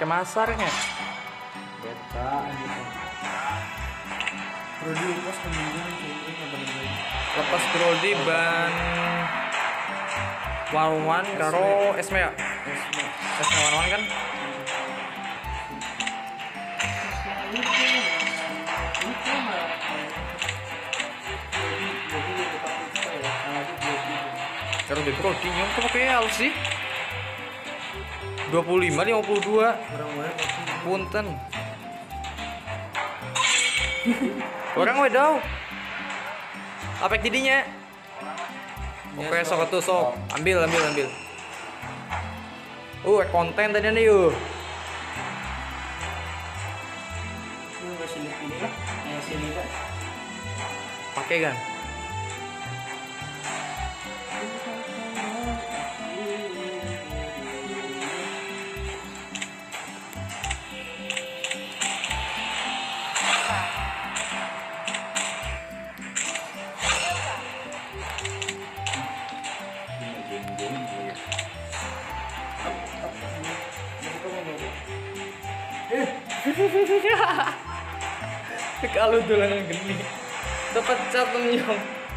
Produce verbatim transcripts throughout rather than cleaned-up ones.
pakai masarnya. Beta gitu. Brody lepas kemudian ini bener-bener. Lepas Brody ban Walwan karo Esme ya. Esme. Esme Walwan kan. Karo di Brody nyong tuh pakai L sih. dua puluh lima lima puluh dua. Punten. Orang wedau. Apa tidinya? Oke, sok tuh sok. Ambil, ambil, ambil. Uh, konten tadi nih yuk. Ini masih ini lah. Yang sini kan. Pakai kan? Kalau dolanan geni dapat cateng nyong.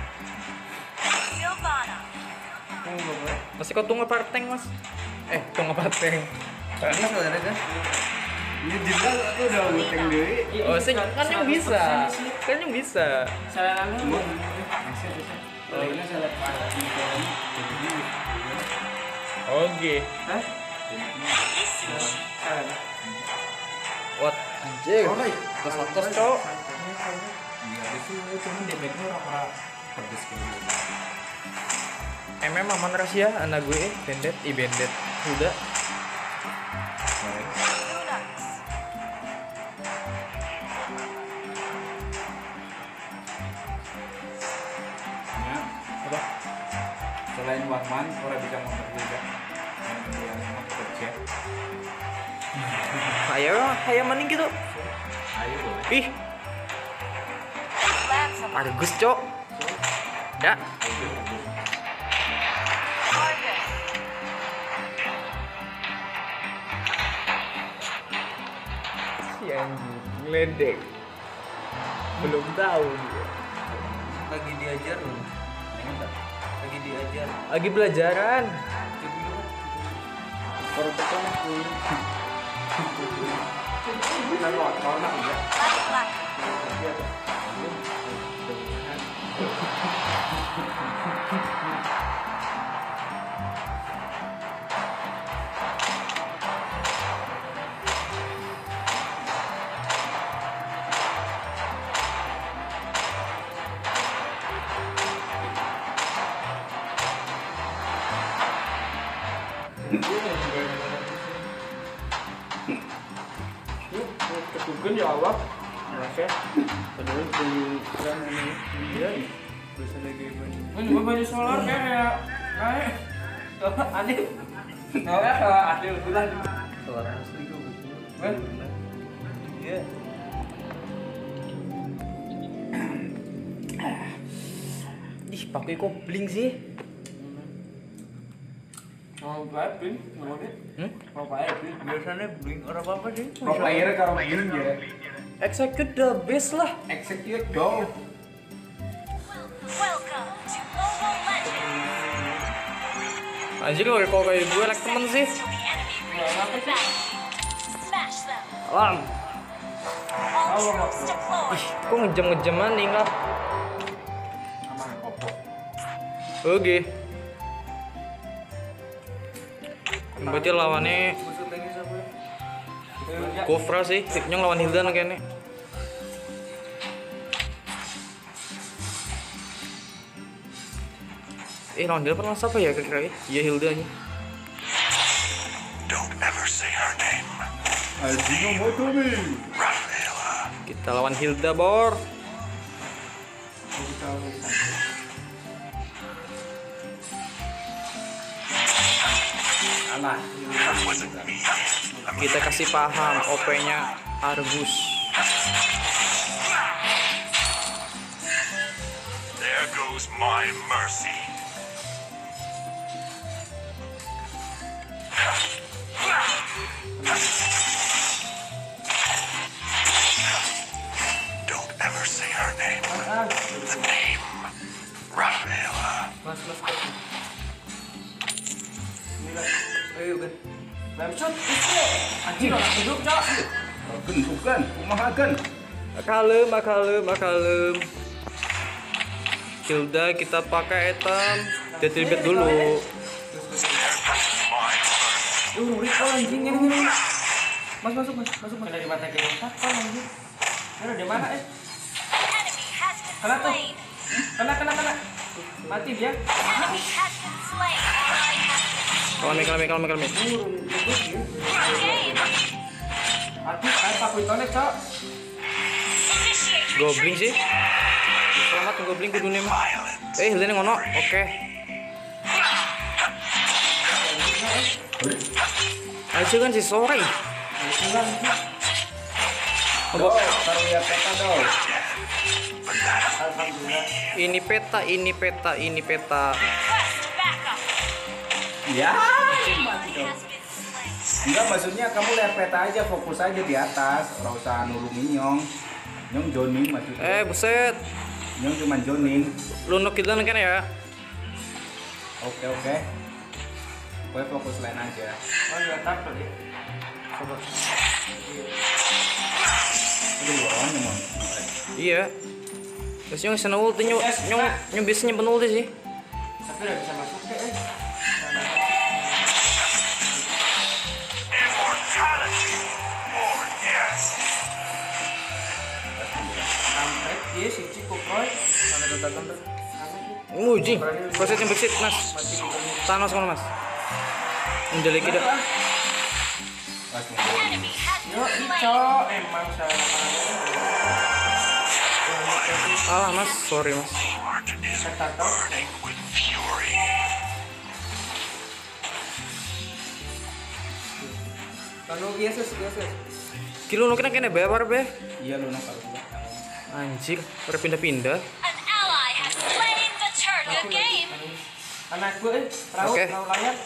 Masih kau tunggu parteng mas? Eh tunggu parteng. Ini saudara kan? Ini juga aku udah utang deui. Oh sih kan yang bisa, kan yang bisa. Salah lu. Lainnya salah parah. Oke. Hah? Salah. What? Anjir. Terus terus cowok. M M aman rahasia anak gue bendet i bendet udah. Apa? Selain Warman, orang bisa ngomong juga. Kerja. Ayo, ayo maning gitu. Ayo boleh. Ih. Argus, cok. Ya. Si anjing ngeledek. Belum tahu dia. Lagi diajar loh. Lagi diajar. Lagi belajaran. Baru pertama tuh. Bukan motor nak ya. Ketukan ya Allah. Oke. Padahal beli kan ini dia bisa lagi baju. Ini juga baju solar kayak kayak aneh. Tahu ya kalau asli betulan. Solar asli kok betul. Iya. Ih, pakai kopling sih. Mau buat bling, mau deh. Hmm? Mau buat bling. Biasanya bling orang apa sih? Pro player kalau main ya. Execute the best lah. Execute go. Anjir kalau kalau kayak gue like temen sih. Alam. Ih, kok ngejam-ngejaman nih lah. Aman kopo. Oke. Berarti lawannya Maksud lagi siapa? Kofra sih, nyong lawan Hildan kayaknya. Eh lawan Hildan pernah siapa ya kira-kira? Iya Hildanya. Don't ever say her name. Aldino Motomi. Rafaela. Kita lawan Hilda Bor. Alah. That wasn't me. I'm Kita kasih paham O P-nya Argus. There goes my mercy. her name. Ah, The name Rafaela. mas mas. Ayo kan. Lamcut, itu. Anjing orang hidup, Cok. Gen bukan, kumaha gen. Kalem, kalem, kalem. Hilda kita pakai item. Dia tribet dulu. There goes my mercy. Duh, recall anjing ini ini. Mas masuk mas, masuk mas. Kena di mata kayak apa anjing? Ada di mana eh? Enemy has been Kena tuh. slain. Kena kena kena. Mati dia. Enemy has been slain. Ally has been Kalem, kalem, kalem, kalem. Turun, turun dia. slain. Mati, ayo Pak Witonek, Cok. Initiate Goblin sih. retreat. Selamat goblin ke dunia mah. Violence. Eh, Hilda ngono. Oke. Aja kan si sore. Jalan. Do, taruh lihat peta do. Alhamdulillah. Ini peta, ini peta, ini peta. Request backup. Ya. Ally has been slain. Enggak, maksudnya kamu lihat peta aja, fokus aja di atas, ora usah nurungin Nyong. Nyong joning maksudnya. Eh, buset. Nyong cuma joning. Lu nok kita kan ya. Oke oke. Gue fokus lain aja. Oh, enggak takut ya. Coba. Aduh, orang nyemon. Iya. Terus nyong sana ulti nyong nyong nyong biasanya nyimpen ulti sih. Tapi udah bisa masuk ke eh. Immortality. Oh, yes. Kampret dia si Ciko Kroy. Mana tanda-tanda. Nguji. Proses yang bersih, Mas. Thanos mana, Mas? Menjadi kita. Pas mundur. Enemy has Yo, been slain. Cok, emang salah. Alah, Mas. Sorry, Mas. Heart is Kata burning with fury. Kalau biasa biasa. Kilo nu kena kena bayar be. Iya lu nak kalau gua. Anjir, pada pindah-pindah. An ally has slain the turn. Good game. Anak gue eh, perahu, Oke. perahu layar.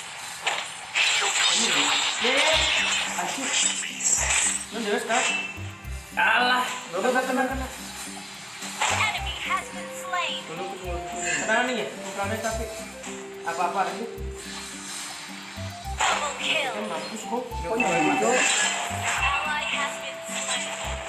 Ye, asik. Lu jelas kan? Alah, udah udah tenang tenang. Enemy has been slain. Tenang nih ya, bukannya tapi apa-apa lagi. Double kill. Kan mampus kok. Kok nyolong itu? Ally has been slain.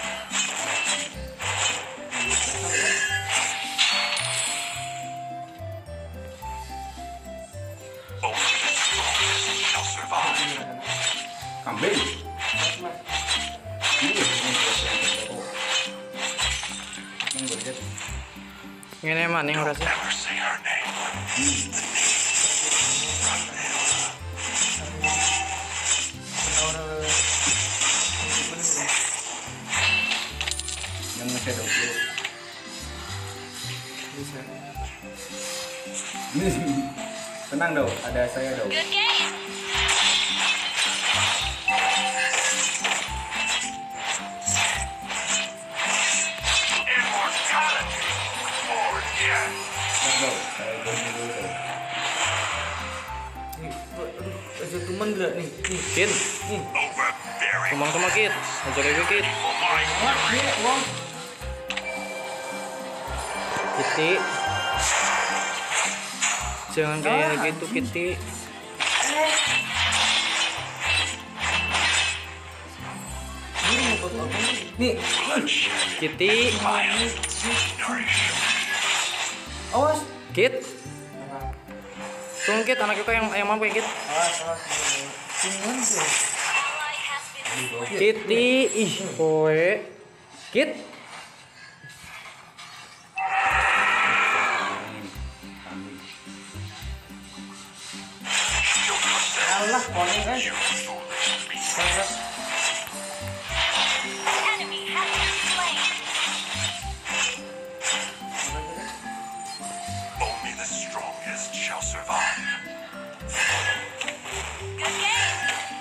Only the strongest shall survive. Kambing. Mas, mas. Iya, Nyong berlihat. Nyong berlihat. Ngene man yang ngerasa. Never say her name. Nyong nge-shadow dulu. Bisa. Tenang dong, ada saya dong. Good game. Immortality. Oh, yes. Tenang dong, saya joning dulu dong. Nih, aduh, aja teman gak nih? Nih, Kit, nih. Overbearing. kumang sama Kit. Aja lagi Kit. Wah, nih, uang. Kitty. Jangan kayak gitu, Kitty. Nih, Kitty. Nourish. awas. Kit. Tunggu Kit, anak kita yang yang mampu ya Kit. Awas, awas. Cuman tuh. Ally has been slain. Kitty, ih, kowe. Kit. Kambing. Alah, konek kan. You foolish beast. Enemy has been slain. Only the strongest shall survive. Good game.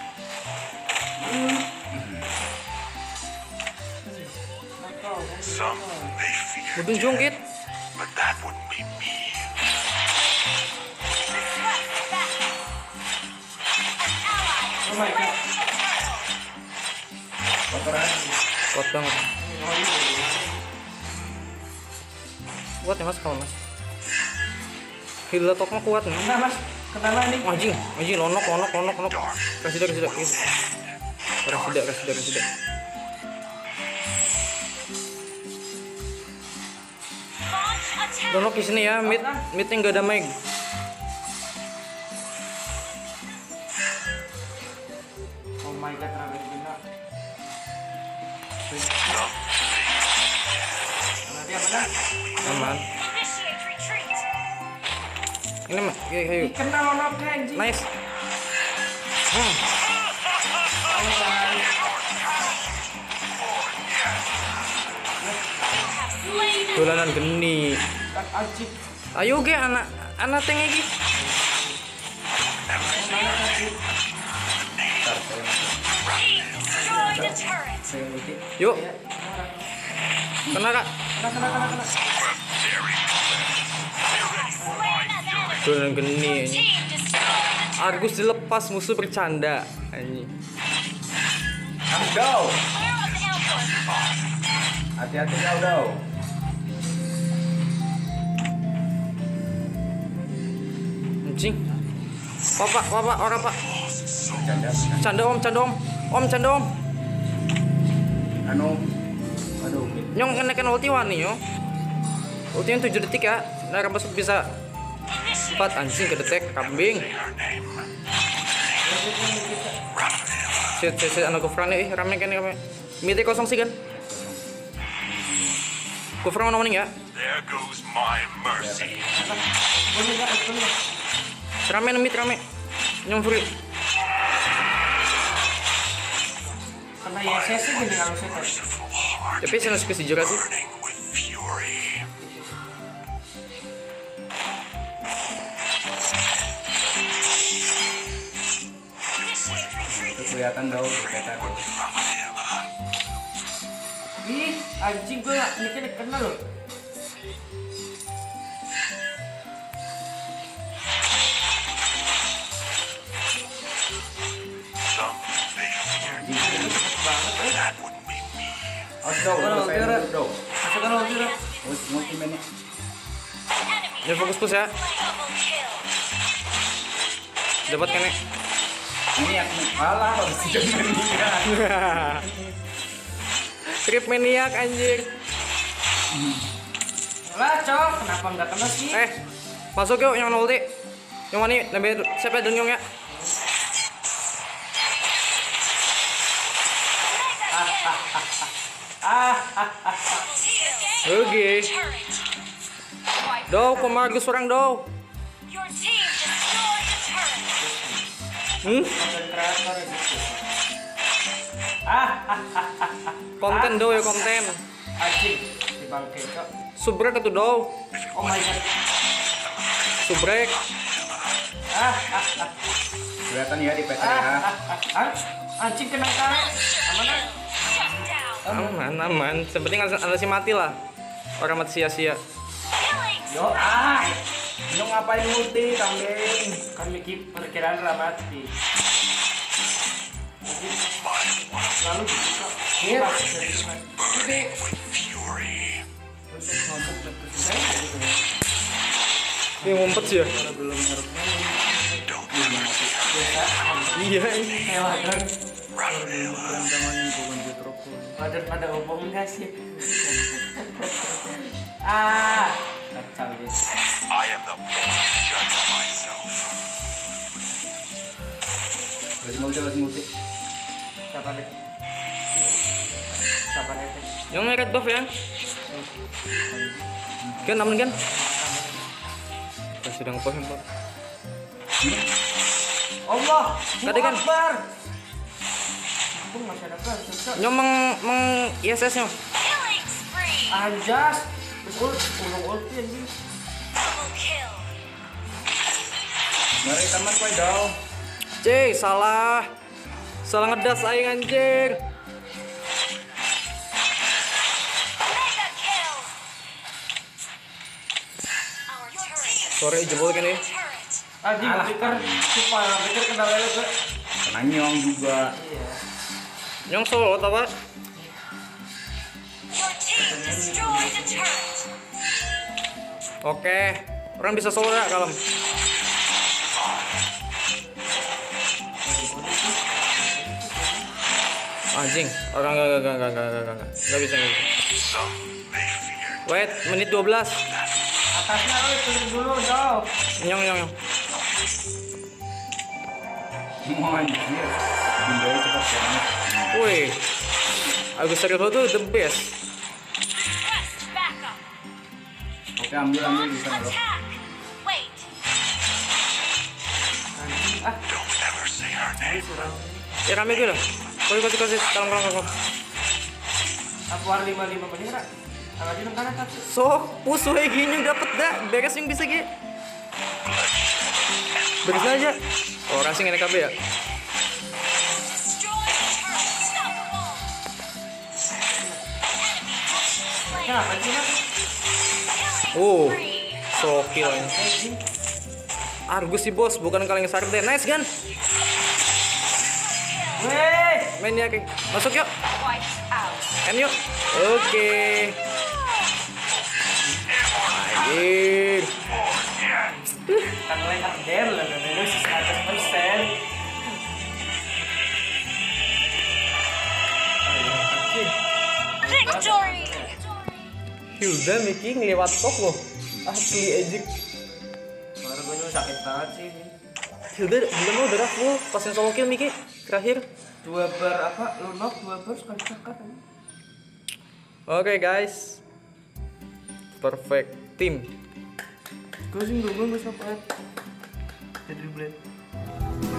Some may fear Mudun jong Kit. but that wouldn't be me. Request backup. An ally has Oh my God. slain the turn. Kotoran. Kuat banget. Kuat ya mas kalau mas. Heal tok mah kuat nih. Nah mas, kenapa nih? Anjing, anjing lonok lonok lonok lonok. Kasih dah kasih dah. Kasih dah kasih dah kasih dah. Launch attack. Lonok di sini ya, mid midnya nggak ada mag. Oh my god, terlalu benar. Nanti apa dah? Aman. Initiate retreat. Ini mah, ayo ayo. Kena lonoknya anjing. Nice. Hmm. Slain. Dolanan geni. Kan anjing. Ayo ge anak anak teng iki. Destroy the turret. Saya ulti. Yuk. Kena kak. Kena kena kena kena. Slain an enemy. Dolanan geni. Your anjing. team destroyed the turret. Argus dilepas musuh bercanda. Anjing. Amdau. Clear of the ambush. Hati-hati kau dau. Anjing. Papa, papa, orang pak. Canda. Canda om, canda om. Om, canda om. Anu. Aduh. Nyong kenaikan ulti wani yo. Ulti yang tujuh detik ya. Nah, masuk bisa empat anjing ke detek kambing. Shit, shit, shit, anak kufran nih, rame kan rame. Mite kosong sih kan. Kufran mana ya? There goes my mercy. Boleh enggak? Boleh. Rame mid rame. Nyong free. Karena ya saya sih gini kalau saya tahu. Merciful heart Tapi saya suka sih juga sih. burning with fury. Initiate retreat. Itu kelihatan dau. Kelihatan. Ih, anjing gue nggak ini kan kena loh. Some may fear that wouldn't be me. Awas dau. Kalau Saya kira- dulu dau. Masukkan lo juga. Terus multi mainnya. Enemy Jangan fokus push ya. double kill. Dapat kan nih. Ini aku kalah harus tidak meninggal. Trip maniak anjir. Lah cok, kenapa nggak kena sih? Eh, masuk yuk yang ulti. Yang mana nih? Nabi siapa ya Nyong ya? Oke. Do, kumargus orang do. Your team destroyed the turret. Hmm? Konten kreator itu. Ah, Konten do ya konten. anjing di bangke cok. Subrek itu do. Oh my god. Subrek. Ah, Kelihatan ya di P T ah, ya. ah, ah, ah. Anjing kena karet. Aman kan? Shut down. Aman, aman. Sepenting ada si mati lah. Orang mati sia-sia. Killing. Yo ah. Nyong ngapain multi kambing? Kan mikir perkiraan ramati. Lalu gitu. Iya. With fury. Ini ngumpet sih ya. Belum ngerti. Don't mess Iya. Hewan kan. Raphael. Pada pada umum nggak sih? Ah, kacau deh. I am the best judge of myself. Harus multi, harus multi. Siapa deh? Siapa deh? Yang red buff ya. Kan aman kan? Kita sedang push empat. Allah, Tadi kan- Akbar. Bung masih ada kan? Susah. Nyong meng meng I S S nya. Killing spree. Anjas, betul, ulung ulti anjing. Double kill. Mari teman kau dau. C, salah. Salah ngedas aing anjir. Mega kill. Our turret. Sore jebol kan ya. Turret. Anjing, pikir, supaya pikir kena lele gue. Kena Nyong juga. Iya. Nyong solo tau pak? Your team destroyed the turret. Oke, orang bisa solo ya kalem. Anjing, orang enggak enggak enggak enggak enggak enggak enggak enggak bisa enggak bisa. Some may fear Wait, menit dua belas. Atasnya oi turun dulu dong. Nyong nyong nyong. Mau anjir. Bindanya cepat banget. Wih, Agus Seril tuh the best. Request backup. Oke, ambil ambil bisa nggak? Attack. Wait. don't ever say her name. Ya rame gue lah. Kau kasih kasih kalem kalem kalem. Aku war lima lima menit kak. Agak di kanan tapi. Sok, push we gini dapet dah. Beres yang bisa gitu. Beres aja. Oh, racing N K B ya. Destroy the turret. Unstoppable. Enemy slain. Kenapa sih nak? Killing Oh, spree. so kill ini. Argus sih bos, bukan kaleng sarden. Nice kan? Weh. Main ya, King. Masuk yuk. Wipe out. Kan yuk. Oke. Anjir. Kan lain harder lah dan itu seratus persen. Victory. Hilda making lewat top loh. Asli ejik. Baru gue juga sakit banget sih ini. Hilda, Hilda mau udah full pas yang solo kill Miki terakhir. Dua bar apa? Lu knock dua bar sekali sekat. Oke guys. Perfect team. Gue sih gue gue sampai jadi blade.